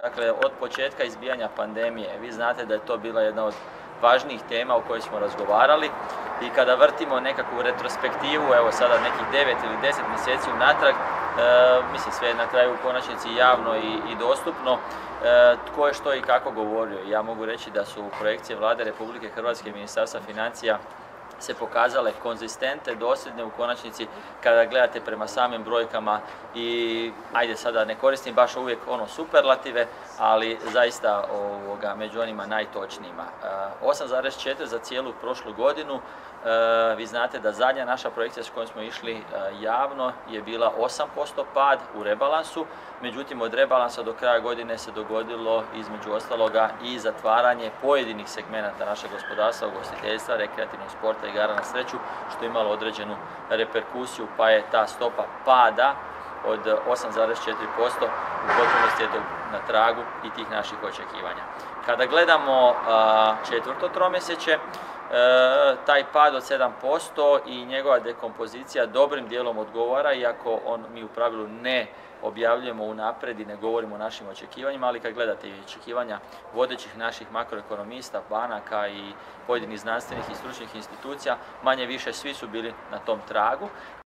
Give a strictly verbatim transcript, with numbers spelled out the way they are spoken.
Dakle, od početka izbijanja pandemije, vi znate da je to bila jedna od važnijih tema o kojoj smo razgovarali i kada vrtimo nekakvu retrospektivu, evo sada nekih devet ili deset mjeseci unatrag, e, mislim sve je na kraju u konačnici javno i, i dostupno, e, tko je što i kako govorio. Ja mogu reći da su projekcije Vlade Republike Hrvatske i Ministarstva financija se pokazale konzistente, dosljedne u konačnici kada gledate prema samim brojkama i ajde sada ne koristim baš uvijek ono superlative, ali zaista ovoga, među onima najtočnijima. osam zarez četiri za cijelu prošlu godinu, vi znate da zadnja naša projekcija s kojom smo išli javno je bila osam posto pad u rebalansu, međutim od rebalansa do kraja godine se dogodilo između ostaloga i zatvaranje pojedinih segmenata našeg gospodarstva, ugostiteljstva, rekreativnog sporta i igara na sreću, što je imalo određenu reperkusiju, pa je ta stopa pada od osam zarez četiri posto u potpunosti je na tragu i tih naših očekivanja. Kada gledamo a, četvrto tromjesečje, E, taj pad od sedam posto i njegova dekompozicija dobrim dijelom odgovara, iako on, mi u pravilu ne objavljujemo unaprijed i ne govorimo o našim očekivanjima, ali kad gledate i očekivanja vodećih naših makroekonomista, banaka i pojedinih znanstvenih i stručnih institucija, manje više svi su bili na tom tragu.